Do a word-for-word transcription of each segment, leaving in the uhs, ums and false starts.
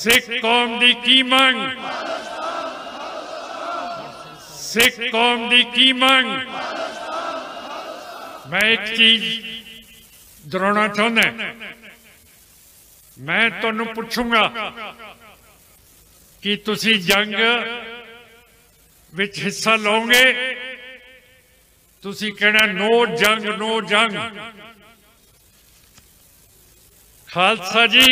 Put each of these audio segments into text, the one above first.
सिख कौम दी की मंग, सिख कौम दी की मंग। मैं एक चीज दोहराना चाहता, मैं तुहानू पूछूंगा कि तुसी जंग विच हिस्सा लोगे? तुसी कहना नो जंग, नो जंग। खालसा जी,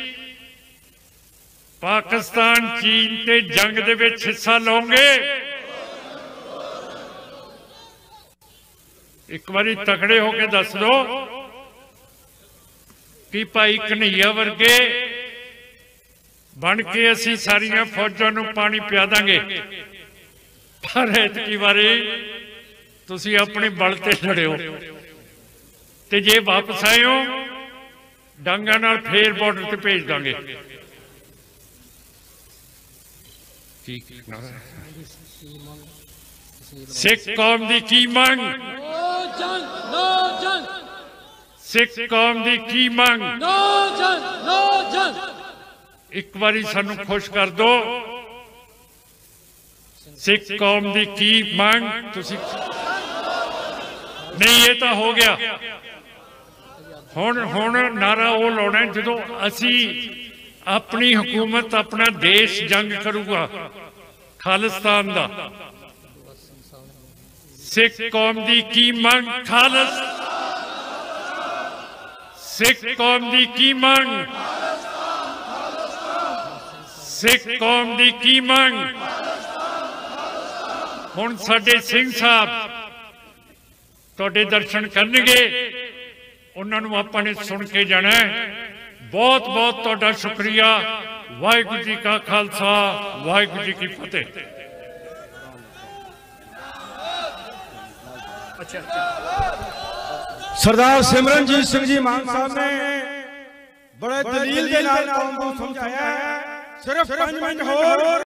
पाकिस्तान चीन के जंग दे विच हिस्सा लोगे? एक बारी तकड़े होके दस दो कि भाई कन्हैया वर्गे बन के असी सारिया फौजां नूं पानी पिया देंगे, पर इतकी बारी तुसी अपने बल ते लड़ियो ते जे वापस आए हो डांगा नाल फिर बॉर्डर ते भेज देंगे। सिख कौम दी की मंग, सिख कौम दी की मंग। एक बारी सानू खुश कर दो, सिख कौम दी की मंग तुसी नहीं। ये तो हो गया, हुण हुण नारा वो लाना जो असी अपनी हुकूमत अपना देश जंग करूगा खालिस्तान दा। सिख कौम दी की मंग खालिस, सिख कौम दी की मंग, सिख कौम दी की मंग। हुण साडे सिंह साहब तुहाडे दर्शन करनगे, उन्होंने आपने सुन के जाना है। बहुत बहुत तुहाडा शुक्रिया। वाहिगुरू जी का खालसा, वाहिगुरू जी की फतेह। सरदार सिमरनजीत सिंह जी मान साहब ने बड़े दलील के नाल कौम को समझाया है। सिर्फ पांच मिनट होर